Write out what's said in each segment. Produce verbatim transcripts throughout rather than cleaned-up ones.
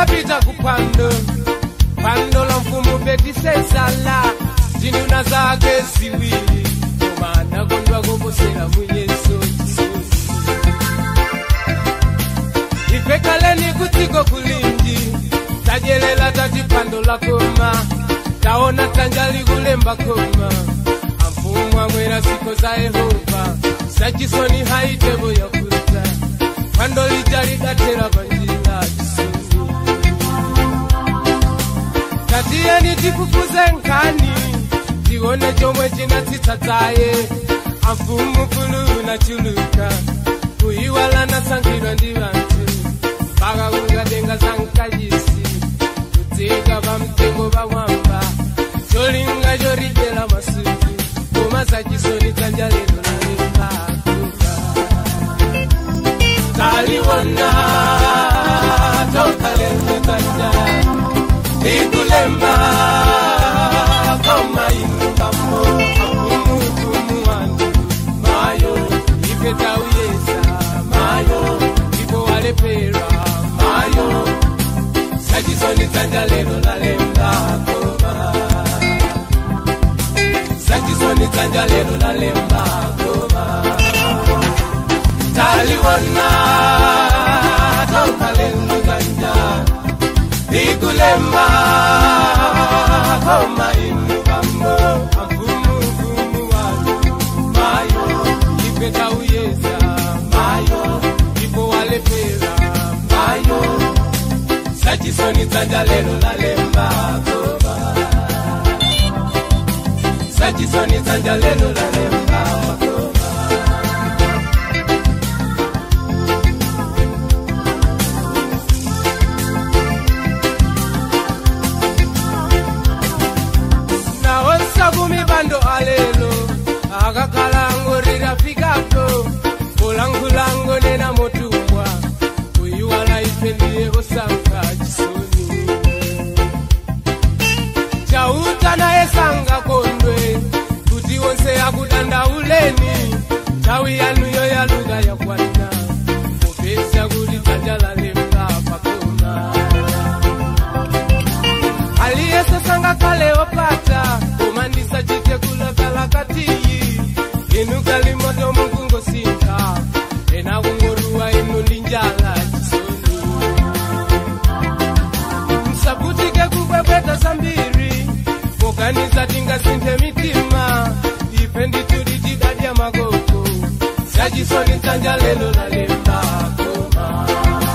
tinapita kupando pando la mfumu beti sesala jinuna zake siwili kumana kondwa kuposera mwenyeso ipekaleni kutiko kulindi tajelela tati pando la koma taona tanjali kulemba koma amfumu amwera siko za Yehova sachisoni haitebo ya kuta pando lijali gatera banjila Tatieni tifukuze nkani tione chomwe chinatitataye amfumu fulu na chuluka kuiwala na sangirwa ndi bantu baka kungadenga zankajisi kuteka bamtengo bawamba cholinga jorijela masuku kumasa chisoni tanjalelo na lemba taliwona tokalendo tanjala Ikulemba koma inukamo Akumu wandu Mayo Ipeta uyesa Mayo Ipo walepera Mayo Sajisoni tanjalelo la lemba koma Sajisoni tanjalelo la lemba koma Taliwona Tokalendo tanjala Ikulemba koma inukamo Amfumu fumu wanu Mayo Ipeta uyeza Mayo Ipo walepera Mayo Sajisoni tanjalelo la lemba koma Sajisoni tanjalelo la lemba koma Kumi bando alelo akakalango rirafikapo kulangulango nena motumbwa kuiwala ipendie bosanka jisoni chauta na esanga kondwe kuti wonse akudanda uleni chawi yanu yo ya lugha ya kwana mupesa kuti tanjala lemba pakoma aliyesa sanga kale opata Mandisa jite kula kala katiyi Inu kalimoto mungungo sinka Ena ungorua inu linjala jisoni Msabutike kubebeta sambiri Mokanisa tinga sinte mitima Ipendi turiti kadia magoko Sajisoni tanjalelo la lemba koma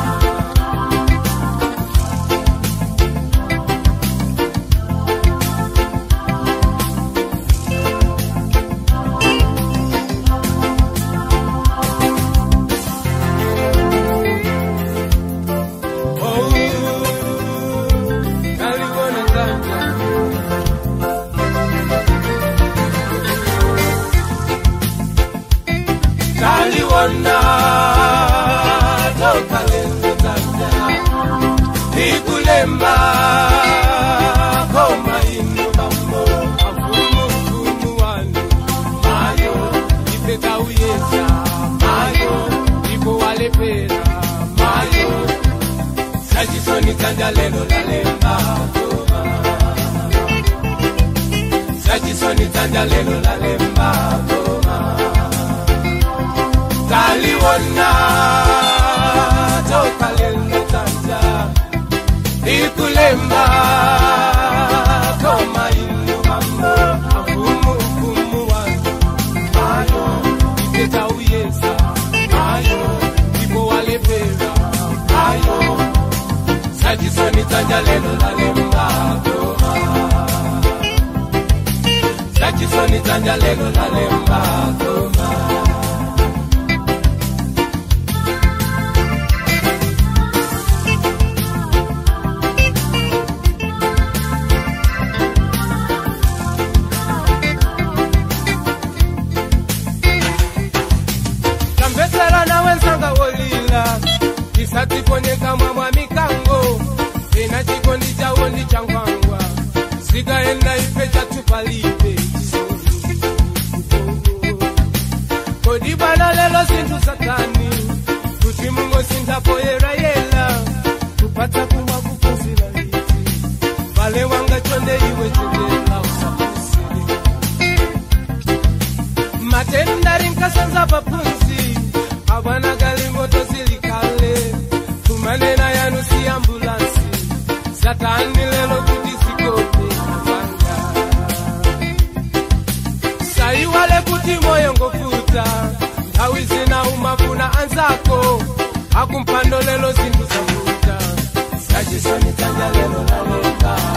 Taliwona tokalendo tanda Ikulemba koma inukamo Amfumu fumu wanu Mayo Ipeta uyeza Mayo Ipo walepera Mayo Sajisoni tanjalelo la lemba koma Sajisoni tanjalelo la lemba koma Taliwona tokalendo tanja Ikulemba koma inukamo Amfumu fumu wanu Mayo Ipeta uyeza Mayo Ipo walepera Mayo Sajisoni tanjalelo la lemba koma Sajisoni tanjalelo la lemba koma Kambesera na wenzanga wolila Kisati ponye kama mwa mikango Ina chikondi cha wondi changwangwa Siga enda ipecha tupalipe Kodi bana lelo sintu satani Kuti mungo sinta poyera yela Kupata kuwa kupa atendari nkasanza papunzi abwana gali moto zilikale kumanena yanu si ambulansi satani lelo kuti zikope manga saiwale kuti moyo ngofuta nthawi zina umafuna anzako akumpando lelo zinthu zafuta sachisoni tanja lelo laleka